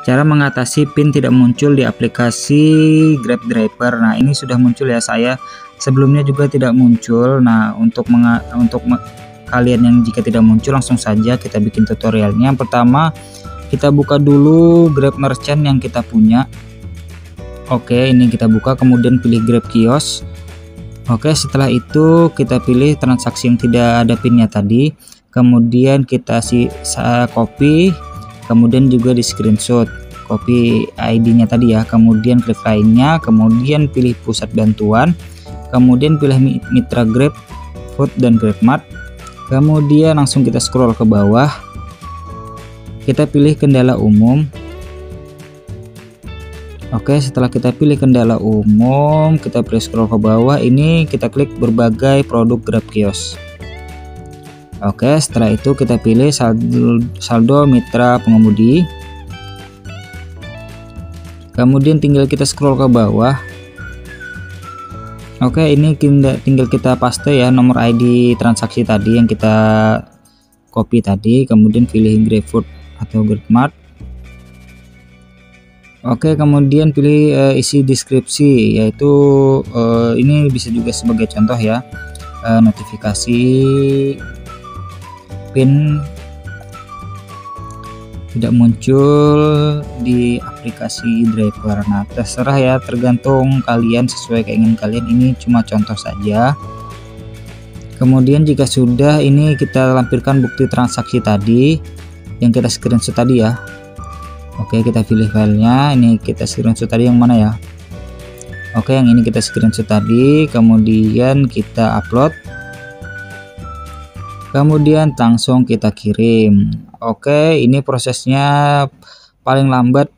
Cara mengatasi PIN tidak muncul di aplikasi Grab Driver. Nah, ini sudah muncul ya, saya sebelumnya juga tidak muncul. Nah, untuk kalian yang jika tidak muncul, langsung saja kita bikin tutorialnya. Yang pertama, kita buka dulu Grab Merchant yang kita punya. Oke, ini kita buka, kemudian pilih Grab Kios. Oke, setelah itu kita pilih transaksi yang tidak ada PIN-nya tadi. Kemudian kita copy, kemudian juga di screenshot, copy ID-nya tadi ya, kemudian klik lainnya, kemudian pilih pusat bantuan, kemudian pilih mitra Grab Food dan GrabMart, kemudian langsung kita scroll ke bawah, kita pilih kendala umum. Oke, setelah kita pilih kendala umum, kita pilih scroll ke bawah, ini kita klik berbagai produk Grab Kios. Oke, setelah itu kita pilih saldo mitra pengemudi. Kemudian tinggal kita scroll ke bawah. Oke, ini tinggal kita paste ya nomor ID transaksi tadi yang kita copy tadi, kemudian pilih GrabFood atau GrabMart. Oke, kemudian pilih isi deskripsi, yaitu ini bisa juga sebagai contoh ya, notifikasi PIN tidak muncul di aplikasi driver. Nah, terserah ya, tergantung kalian, sesuai keinginan kalian. Ini cuma contoh saja. Kemudian jika sudah, ini kita lampirkan bukti transaksi tadi yang kita screenshot tadi ya. Oke, kita pilih filenya, ini kita screenshot tadi yang mana ya. Oke, yang ini kita screenshot tadi, kemudian kita upload, kemudian langsung kita kirim. Oke, ini prosesnya paling lambat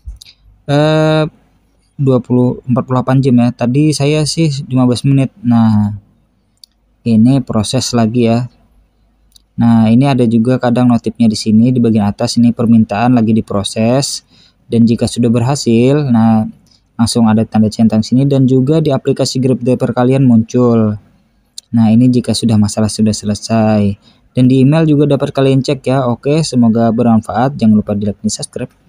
48 jam ya, tadi saya sih 15 menit. Nah, ini proses lagi ya. Nah, ini ada juga kadang notifnya di sini di bagian atas, ini permintaan lagi diproses, dan jika sudah berhasil, nah langsung ada tanda centang sini, dan juga di aplikasi Grab Driver kalian muncul. Nah, ini jika sudah masalah sudah selesai, dan di email juga dapat kalian cek ya. Oke, semoga bermanfaat, jangan lupa di like dan subscribe.